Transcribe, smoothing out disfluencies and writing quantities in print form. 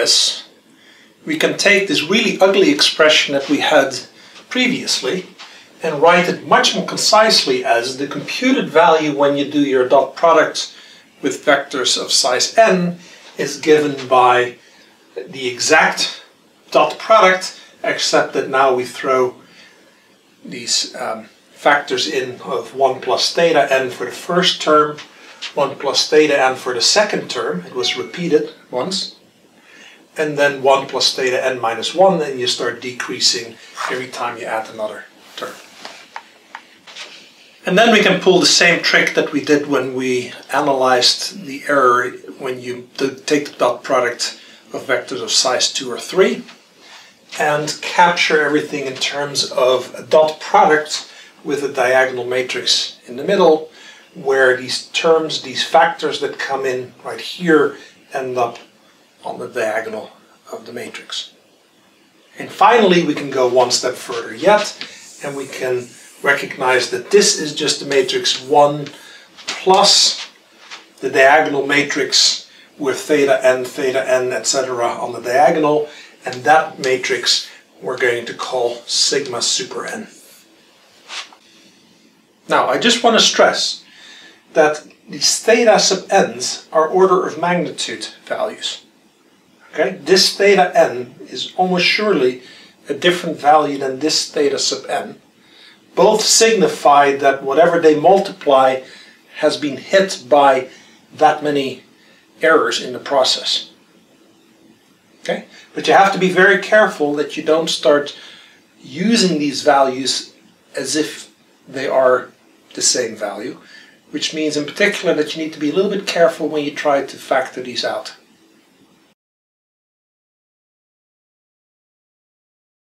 this, we can take this really ugly expression that we had previously and write it much more concisely as the computed value when you do your dot product with vectors of size n is given by the exact dot product, except that now we throw these factors in of 1 plus theta n for the first term, 1 plus theta n for the second term, it was repeated once, and then 1 plus theta n minus 1, and you start decreasing every time you add another term. And then we can pull the same trick that we did when we analyzed the error when you take the dot product of vectors of size 2 or 3 and capture everything in terms of a dot product with a diagonal matrix in the middle, where these terms, these factors that come in right here, end up on the diagonal of the matrix. And finally, we can go one step further yet, and we can recognize that this is just the matrix 1 plus the diagonal matrix with theta n, etc. on the diagonal, and that matrix we're going to call sigma super n. Now, I just want to stress that these theta sub n's are order of magnitude values. Okay? This theta n is almost surely a different value than this theta sub n. Both signify that whatever they multiply has been hit by that many errors in the process. Okay? But you have to be very careful that you don't start using these values as if they are the same value, which means in particular that you need to be a little bit careful when you try to factor these out.